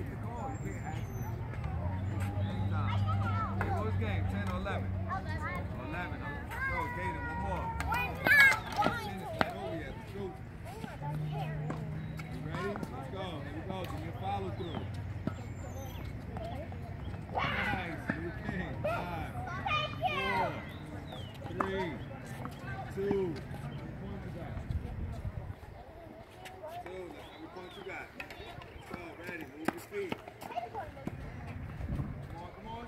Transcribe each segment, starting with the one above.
Game 10 or 11. 11. Go, Gator, one more. 10 is not over yet. Let's go. You ready? Let's go. Here we go. Give me a follow through. Nice. New king. 5, 4, 3, 2. How many points you got? 2. How many points you got? Let's go. Ready. Move your feet. Come on.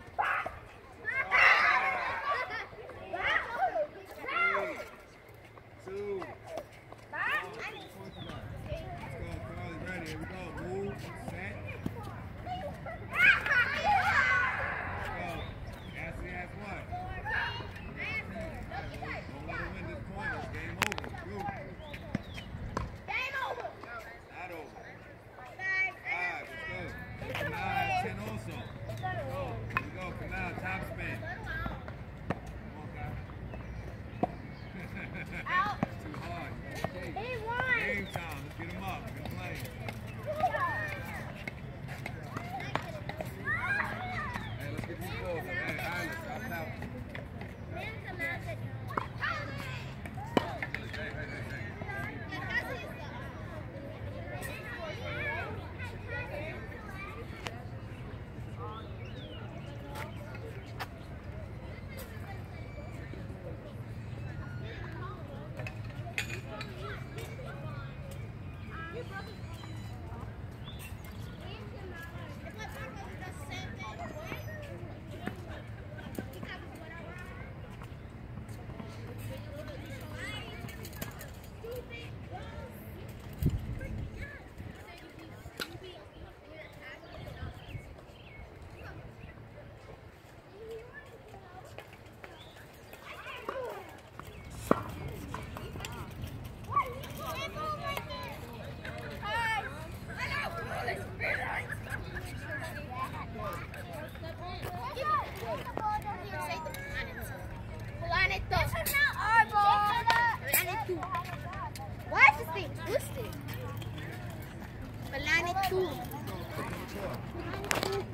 Why is this thing twisted? Planet 2.